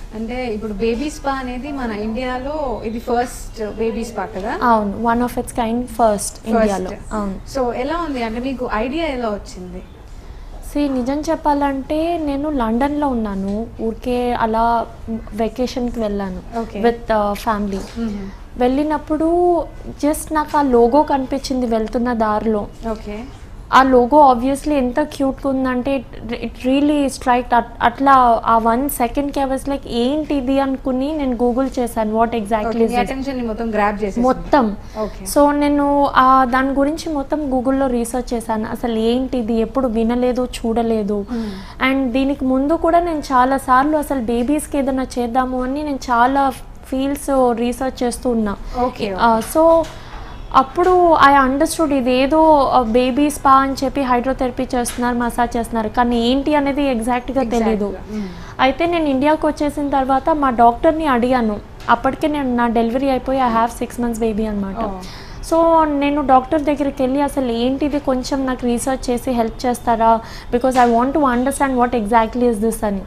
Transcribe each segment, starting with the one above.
అంటే ఇప్పుడు baby spa అనేది మన ఇండియాలో ఇది ఫస్ట్ బేబీ స్పా కదా? అవును, one of its kind first ఇండియాలో. అవును. సో ఎలా ఉంది అంటే మీకు ఐడియా ఎలా వచ్చింది? నిజం చెప్పాలంటే నేను లండన్లో ఉన్నాను, ఊరికే అలా వెకేషన్కి వెళ్ళాను విత్ ఫ్యామిలీ. వెళ్ళినప్పుడు జస్ట్ నాకు ఆ లోగో కనిపించింది వెళ్తున్న దారిలో. ఓకే. ఆ లోగో ఆబ్వియస్లీ ఎంత క్యూట్గా ఉందంటే ఇట్ రియలీ స్ట్రైక్. అట్లా ఆ 1 సెకండ్కి ఐ వాస్ లైక్ ఏంటి ఇది అనుకుని నేను గూగుల్ చేశాను వాట్ ఎగ్జాక్ట్లీ మొత్తం. సో నేను దాని గురించి మొత్తం గూగుల్లో రీసెర్చ్ చేశాను, అసలు ఏంటిది, ఎప్పుడు వినలేదు చూడలేదు. అండ్ దీనికి ముందు కూడా నేను చాలాసార్లు అసలు బేబీస్కి ఏదైనా చేద్దాము అని నేను చాలా ఫీల్డ్స్ రీసెర్చ్ చేస్తూ ఉన్నా. సో అప్పుడు ఐ అండర్స్టూడ్ ఇదేదో బేబీ స్పా అని చెప్పి హైడ్రోథెరపీ చేస్తున్నారు, మసాజ్ చేస్తున్నారు, కానీ ఏంటి అనేది ఎగ్జాక్ట్గా తెలియదు. అయితే నేను ఇండియాకి వచ్చేసిన తర్వాత మా డాక్టర్ని అడిగాను. అప్పటికే నా డెలివరీ అయిపోయి ఐ హ్యావ్ 6 months బేబీ అనమాట. సో నేను డాక్టర్ దగ్గరికి వెళ్ళి అసలు ఏంటిది కొంచెం నాకు రీసెర్చ్ చేసి హెల్ప్ చేస్తారా, because I want to understand what exactly is this అని.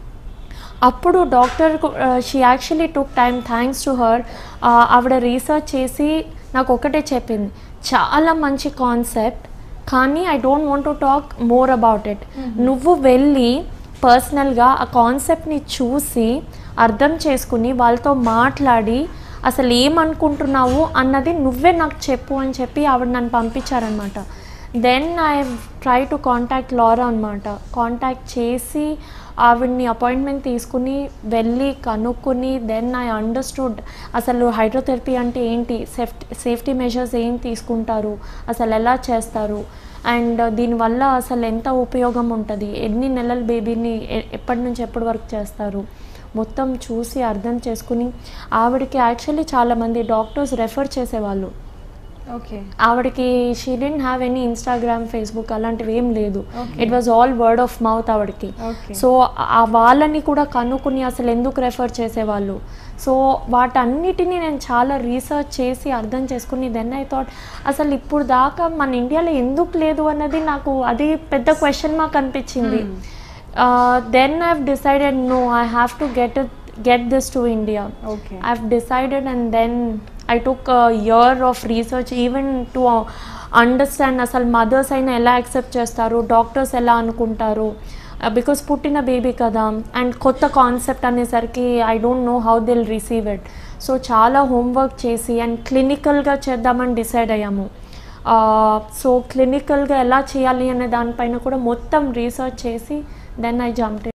అప్పుడు doctor she actually took time, thanks to her. ఆవిడ రీసెర్చ్ చేసి నాకు ఒకటే చెప్పింది, చాలా మంచి కాన్సెప్ట్, కానీ I don't want to talk more about it. నువ్వు వెళ్ళి పర్సనల్గా ఆ కాన్సెప్ట్ని చూసి అర్థం చేసుకుని వాళ్ళతో మాట్లాడి అసలు ఏమనుకుంటున్నావు అన్నది నువ్వే నాకు చెప్పు అని చెప్పి ఆవిడ నన్ను పంపించారనమాట. Then I try to contact Lara అనమాట. కాంటాక్ట్ చేసి ఆవిడ్ని అపాయింట్మెంట్ తీసుకుని వెళ్ళి కనుక్కొని దెన్ ఐ అండర్స్టూడ్ అసలు హైడ్రోథెరపీ అంటే ఏంటి, సేఫ్టీ మెజర్స్ ఏం తీసుకుంటారు, అసలు ఎలా చేస్తారు, అండ్ దీనివల్ల అసలు ఎంత ఉపయోగం ఉంటుంది, ఎన్ని నెలల బేబీని ఎప్పటి నుంచి ఎప్పటి వరకు చేస్తారు, మొత్తం చూసి అర్థం చేసుకుని ఆవిడకి యాక్చువల్లీ చాలామంది డాక్టర్స్ రెఫర్ చేసేవాళ్ళు. ఆవిడకి she didn't have any Instagram, Facebook అలాంటివి ఏం లేదు. It was all word of mouth ఆవిడకి. సో ఆ వాళ్ళని కూడా కనుక్కుని అసలు ఎందుకు రెఫర్ చేసేవాళ్ళు, సో వాటన్నిటిని నేను చాలా రీసెర్చ్ చేసి అర్థం చేసుకుని దెన్ ఐ థాట్ అసలు ఇప్పుడు దాకా మన ఇండియాలో ఎందుకు లేదు అన్నది నాకు అది పెద్ద క్వశ్చన్ మార్క్ అనిపించింది. Then I have decided no, I have to get this to India. I've decided, and then I took a year of research even to understand అసలు మదర్స్ అయినా ఎలా యాక్సెప్ట్ చేస్తారు, డాక్టర్స్ ఎలా అనుకుంటారు, బికాస్ పుట్టిన baby కదా and కొత్త concept అనేసరికి I don't know how they'll receive it. So చాలా హోంవర్క్ చేసి అండ్ క్లినికల్గా చేద్దామని డిసైడ్ అయ్యాము. సో క్లినికల్గా ఎలా చేయాలి అనే దానిపైన కూడా మొత్తం రీసెర్చ్ చేసి దెన్ ఐ జంప్డ్.